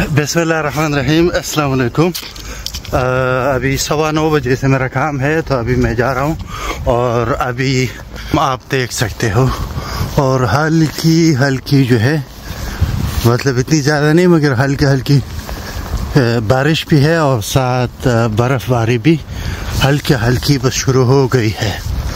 बिस्मिल्लाहिर्रहमानिर्रहीम, अस्सलाम वालेकुम। अभी 9:15 बजे से मेरा काम है, तो अभी मैं जा रहा हूँ और अभी आप देख सकते हो और हल्की हल्की जो है, मतलब इतनी ज़्यादा नहीं मगर हल्की हल्की बारिश भी है और साथ बर्फ़बारी भी हल्की हल्की बस शुरू हो गई है।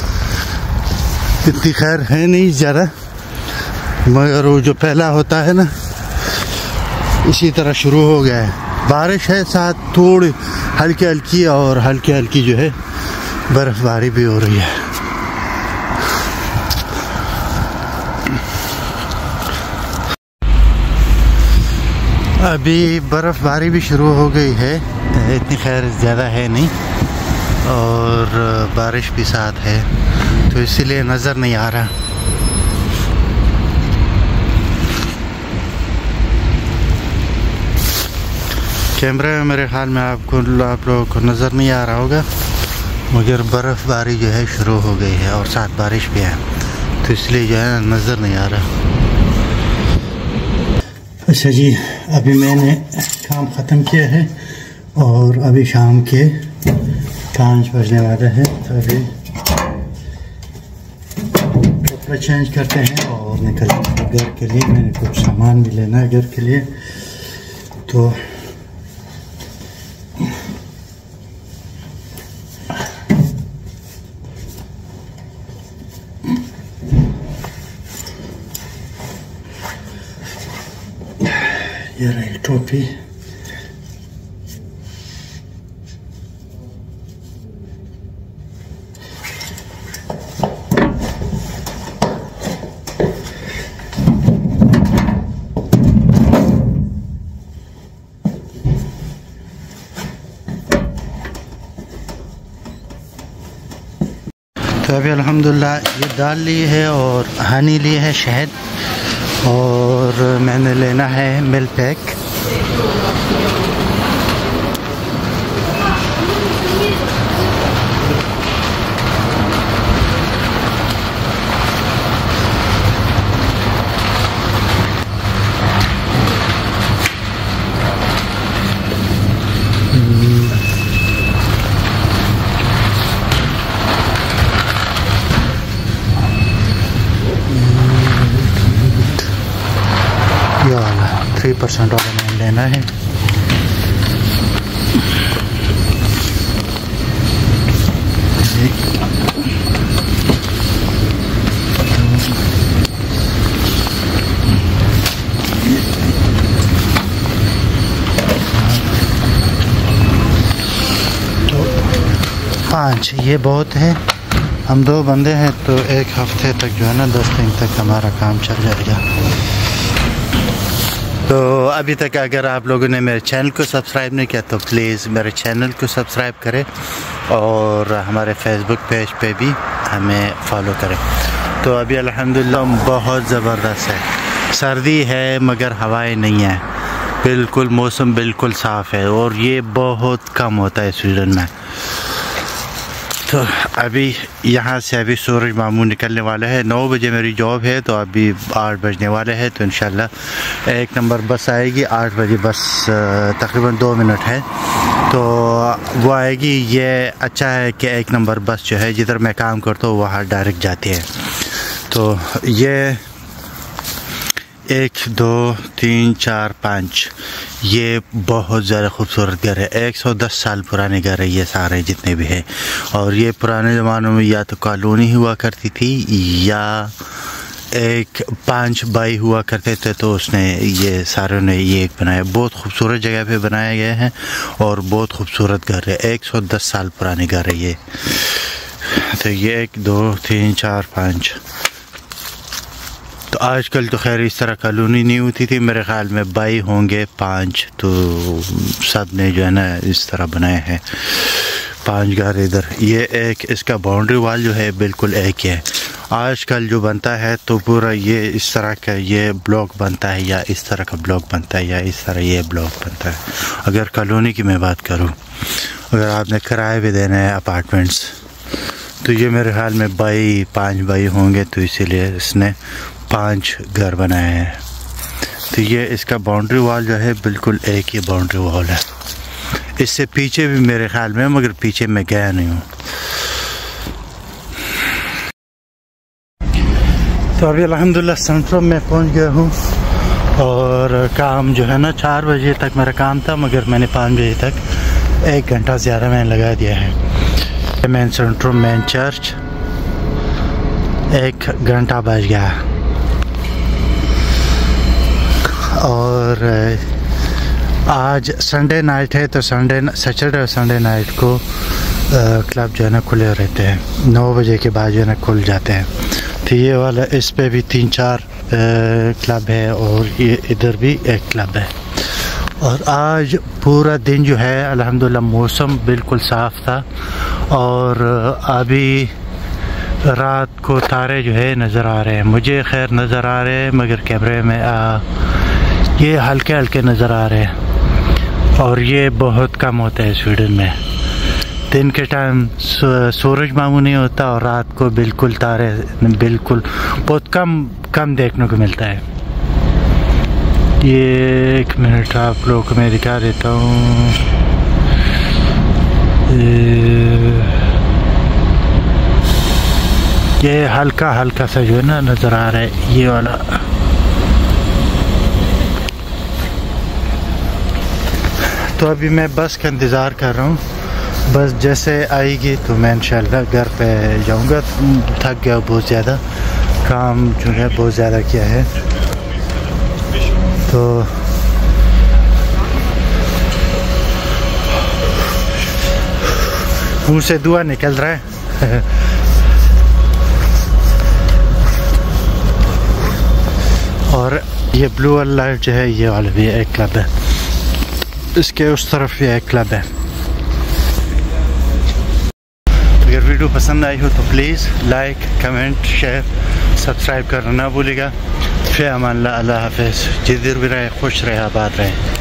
इतनी खैर है नहीं ज़्यादा, मगर वो जो पहला होता है ना, इसी तरह शुरू हो गया है। बारिश है, साथ थोड़ी हल्की हल्की और हल्की हल्की जो है बर्फ़बारी भी हो रही है। अभी बर्फ़बारी भी शुरू हो गई है, इतनी खैर ज़्यादा है नहीं और बारिश भी साथ है, तो इसीलिए नज़र नहीं आ रहा। कैमरे में मेरे ख्याल में आप लोगों को नज़र नहीं आ रहा होगा, मगर बर्फ़बारी जो है शुरू हो गई है और साथ बारिश भी है, तो इसलिए जो है नज़र नहीं आ रहा। अच्छा जी, अभी मैंने काम ख़त्म किया है और अभी शाम के 5 बजने वाले हैं, तो अभी कपड़े चेंज करते हैं और निकलते हैं घर के लिए। मैंने कुछ सामान भी लेना है घर के लिए, तो ये रही टोपी। तो अभी अल्हम्दुलिल्लाह ये दाल ली है और हनी ली है, शहद, और मैंने लेना है मिल्क पैक। ये वाला 3% वाला मैंने लेना है। तो 5 ये बहुत है, हम 2 बंदे हैं, तो 1 हफ्ते तक जो है ना 10 दिन तक हमारा काम चल जाएगा। तो अभी तक अगर आप लोगों ने मेरे चैनल को सब्सक्राइब नहीं किया तो प्लीज़ मेरे चैनल को सब्सक्राइब करें और हमारे फेसबुक पेज पे भी हमें फॉलो करें। तो अभी अल्हम्दुलिल्लाह बहुत ज़बरदस्त है, सर्दी है मगर हवाएं नहीं है, बिल्कुल मौसम बिल्कुल साफ़ है और ये बहुत कम होता है स्वीडन में। तो अभी यहाँ से अभी सूरज मामू निकलने वाला है। 9 बजे मेरी जॉब है, तो अभी 8 बजने वाले हैं, तो इंशाल्लाह 1 नंबर बस आएगी 8 बजे, बस तकरीबन 2 मिनट है तो वो आएगी। ये अच्छा है कि 1 नंबर बस जो है जिधर मैं काम करता हूँ वहाँ डायरेक्ट जाती है। तो ये 1 2 3 4 5 ये बहुत ज़्यादा खूबसूरत घर है, 110 साल पुराने घर है ये सारे जितने भी हैं। और ये पुराने ज़मानों में या तो कॉलोनी हुआ करती थी या एक 5 भाई हुआ करते थे, तो उसने ये सारों ने ये एक बनाया। बहुत खूबसूरत जगह पे बनाया गया है और बहुत खूबसूरत घर है, 110 साल पुराने घर है ये। तो ये 1 2 3 4 5। तो आजकल तो खैर इस तरह कॉलोनी नहीं होती थी, मेरे ख्याल में भाई होंगे 5, तो सब ने जो है ना इस तरह बनाए हैं 5 घर इधर। ये एक इसका बाउंड्री वाल जो है बिल्कुल एक ही है। आजकल जो बनता है तो पूरा ये इस तरह का ये ब्लॉक बनता है, या इस तरह का ब्लॉक बनता है, या इस तरह ये ब्लॉक बनता है। अगर कॉलोनी की मैं बात करूँ, अगर आपने किराए भी देना है अपार्टमेंट्स, तो ये मेरे ख्याल में 5 भाई होंगे, तो इसीलिए इसने 5 घर बनाए हैं। तो ये इसका बाउंड्री वॉल जो है बिल्कुल एक ही बाउंड्री वॉल है। इससे पीछे भी मेरे ख्याल में, मगर पीछे मैं गया नहीं हूँ। तो अभी अल्हम्दुलिल्लाह सेंट्रो में पहुँच गया हूँ और काम जो है ना 4 बजे तक मेरा काम था, मगर मैंने 5 बजे तक 1 घंटा ज़्यादा मैंने लगा दिया है। मेन सेंट्रो मेन चर्च 1 घंटा बच गया। और आज संडे नाइट है, तो सैटरडे और संडे नाइट को क्लब जो है ना खुले रहते हैं। 9 बजे के बाद जो है ना खुल जाते हैं। तो ये वाला इस पे भी 3-4 क्लब है और ये इधर भी एक क्लब है। और आज पूरा दिन जो है अल्हम्दुलिल्लाह मौसम बिल्कुल साफ़ था और अभी रात को तारे जो है नज़र आ रहे हैं। मुझे खैर नज़र आ रहे हैं, मगर कैमरे में ये हल्के हल्के नज़र आ रहे हैं और ये बहुत कम होता है स्वीडन में। दिन के टाइम सूरज मामू नहीं होता और रात को बिल्कुल तारे बिल्कुल बहुत कम देखने को मिलता है। ये 1 मिनट आप लोगों को मैं दिखा देता हूँ। ये हल्का हल्का सा जो है ना नज़र आ रहा है ये वाला। तो अभी मैं बस का इंतज़ार कर रहा हूँ। बस जैसे आएगी तो मैं इंशाल्लाह घर पे जाऊँगा। थक गया बहुत ज़्यादा, काम जो है बहुत ज़्यादा किया है। तो मुँह से धुआं निकल रहा है। और ये ब्लू वाला लाइट जो है ये वाला भी एक क्लब है, इसके उस तरफ भी एक क्लब है। अगर वीडियो पसंद आई हो तो please like, comment, share, subscribe करना ना भूलिएगा। फिर अमान अल्लाह हाफ़िज़। जिधर भी रहे खुश रहे, आबाद रहे।